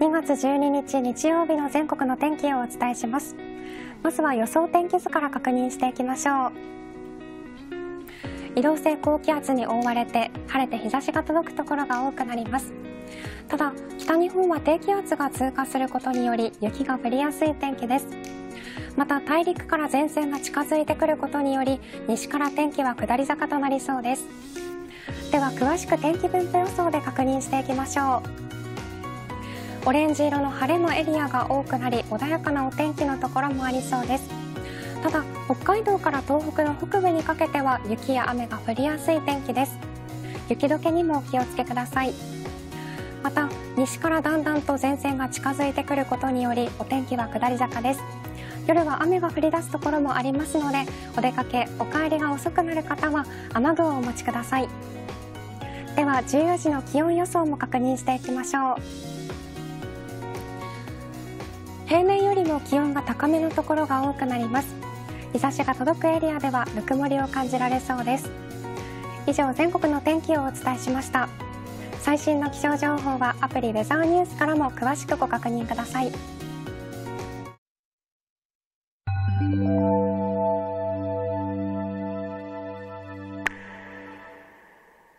2月12日日曜日の全国の天気をお伝えします。まずは予想天気図から確認していきましょう。移動性高気圧に覆われて晴れて日差しが届くところが多くなります。ただ北日本は低気圧が通過することにより雪が降りやすい天気です。また大陸から前線が近づいてくることにより西から天気は下り坂となりそうです。では詳しく天気分布予想で確認していきましょう。オレンジ色の晴れのエリアが多くなり穏やかなお天気のところもありそうです。ただ北海道から東北の北部にかけては雪や雨が降りやすい天気です。雪解けにもお気をつけください。また西からだんだんと前線が近づいてくることによりお天気は下り坂です。夜は雨が降り出すところもありますのでお出かけお帰りが遅くなる方は雨具をお持ちください。では14時の気温予想も確認していきましょう。平年よりも気温が高めのところが多くなります。日差しが届くエリアではぬくもりを感じられそうです。以上全国の天気をお伝えしました。最新の気象情報はアプリウェザーニュースからも詳しくご確認ください。